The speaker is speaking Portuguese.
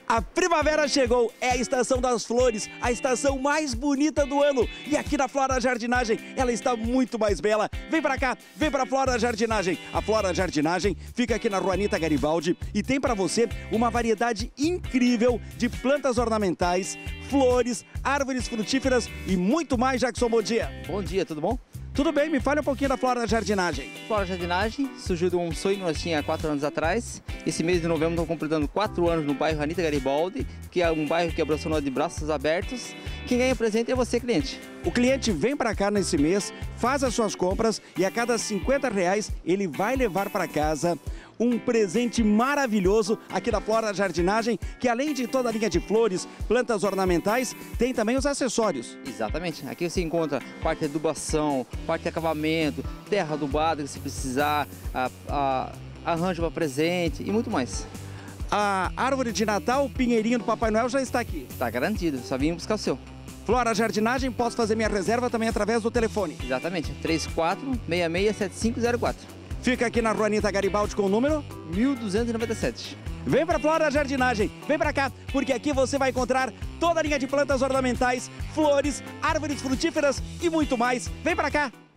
A primavera chegou, é a estação das flores, a estação mais bonita do ano. E aqui na Flora Jardinagem, ela está muito mais bela. Vem pra cá, vem pra Flora Jardinagem. A Flora Jardinagem fica aqui na Rua Anita Garibaldi e tem pra você uma variedade incrível de plantas ornamentais, flores, árvores frutíferas e muito mais. Jackson, bom dia. Bom dia, tudo bom? Tudo bem, me fale um pouquinho da Flora Jardinagem. Flora Jardinagem surgiu de um sonho que nós tínhamos há 4 anos atrás. Esse mês de novembro estamos completando 4 anos no bairro Anita Garibaldi, que é um bairro que abraçou nós de braços abertos. Quem ganha presente é você, cliente. O cliente vem para cá nesse mês, faz as suas compras e a cada R$50 ele vai levar para casa um presente maravilhoso aqui da Flora Jardinagem, que além de toda a linha de flores, plantas ornamentais, tem também os acessórios. Exatamente. Aqui você encontra parte de adubação, parte de acabamento, terra adubada que se precisar, arranjo para presente e muito mais. A árvore de Natal, o pinheirinho do Papai Noel já está aqui. Está garantido, só vim buscar o seu. Flora Jardinagem, posso fazer minha reserva também através do telefone. Exatamente, 34667504. Fica aqui na Rua Anita Garibaldi com o número 1297. Vem para Flora Jardinagem, vem para cá, porque aqui você vai encontrar toda a linha de plantas ornamentais, flores, árvores frutíferas e muito mais. Vem para cá!